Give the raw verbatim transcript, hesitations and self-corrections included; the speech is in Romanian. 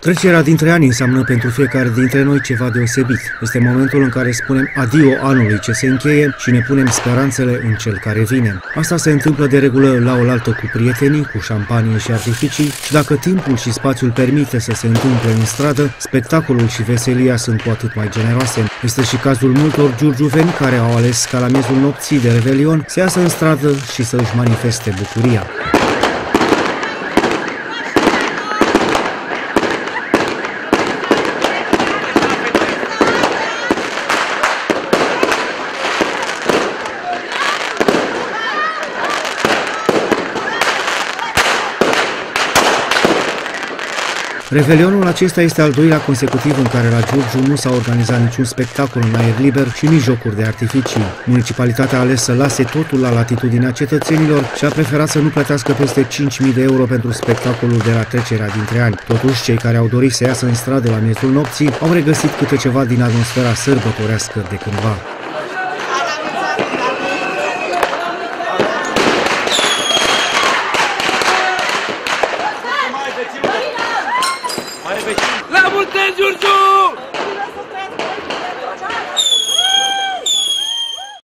Trecerea dintre ani înseamnă pentru fiecare dintre noi ceva deosebit. Este momentul în care spunem adio anului ce se încheie și ne punem speranțele în cel care vine. Asta se întâmplă de regulă la oaltă cu prietenii, cu șampanie și artificii și dacă timpul și spațiul permite să se întâmple în stradă, spectacolul și veselia sunt cu atât mai generoase. Este și cazul multor giurgiuveni care au ales ca la miezul nopții de Revelion să iasă în stradă și să își manifeste bucuria. Revelionul acesta este al doilea consecutiv în care la Giurgiu nu s-a organizat niciun spectacol în aer liber și nici jocuri de artificii. Municipalitatea a ales să lase totul la latitudinea cetățenilor și a preferat să nu plătească peste cinci mii de euro pentru spectacolul de la trecerea dintre ani. Totuși, cei care au dorit să iasă în stradă la miezul nopții au regăsit câte ceva din atmosfera sărbătorească de cândva. La multe, Giurgiu!